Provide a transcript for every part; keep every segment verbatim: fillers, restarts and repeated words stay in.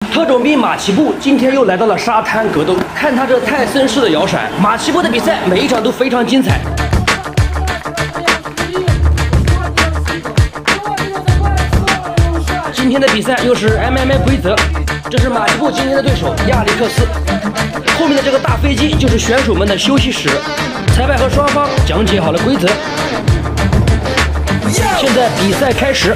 特种兵马奇布今天又来到了沙滩格斗，看他这泰森式的摇闪，马奇布的比赛每一场都非常精彩。今天的比赛又是 M M A 规则，这是马奇布今天的对手亚历克斯。后面的这个大飞机就是选手们的休息室，裁判和双方讲解好了规则。现在比赛开始。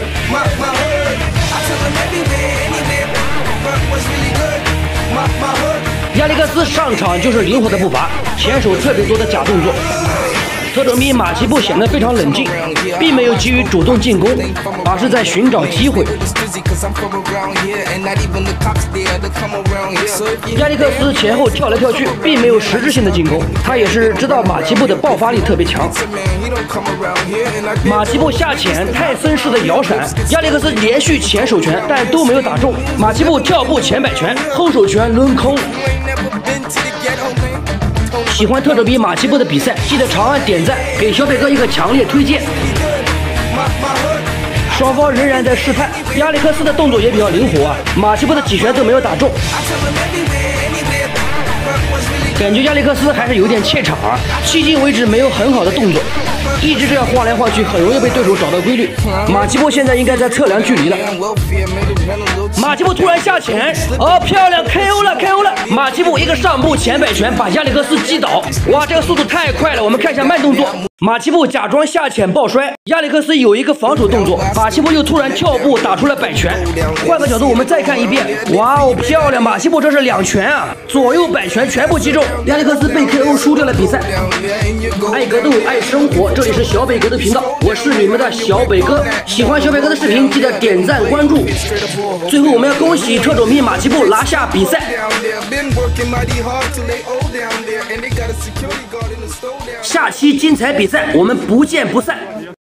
亚历克斯上场就是灵活的步伐，前手特别多的假动作。特种兵马奇布显得非常冷静，并没有急于主动进攻，而是在寻找机会。亚历克斯前后跳来跳去，并没有实质性的进攻，他也是知道马奇布的爆发力特别强。马奇布下潜泰森式的摇闪，亚历克斯连续前手拳，但都没有打中。马奇布跳步前摆拳，后手拳抡空。喜欢特种兵马奇布的比赛，记得长按点赞，给小北哥一个强烈推荐。双方仍然在试探，亚历克斯的动作也比较灵活啊，马奇布的几拳都没有打中，感觉亚历克斯还是有点怯场啊，迄今为止没有很好的动作，一直这样晃来晃去，很容易被对手找到规律。马奇布现在应该在测量距离了。马奇布突然下潜，哦，漂亮 K O 了 K O 了！马奇布一个上步前摆拳把亚历克斯击倒，哇，这个速度太快了！我们看一下慢动作。马奇布假装下潜抱摔，亚历克斯有一个防守动作，马奇布又突然跳步打出了摆拳。换个角度我们再看一遍，哇哦，漂亮！马奇布这是两拳啊，左右摆拳全部击中，亚历克斯被 K O 输掉了比赛。爱格斗爱生活，这里是小北哥的频道，我是你们的小北哥。喜欢小北哥的视频记得点赞关注。最后我们要恭喜特种兵马奇布拿下比赛。下期精彩比赛我们不见不散。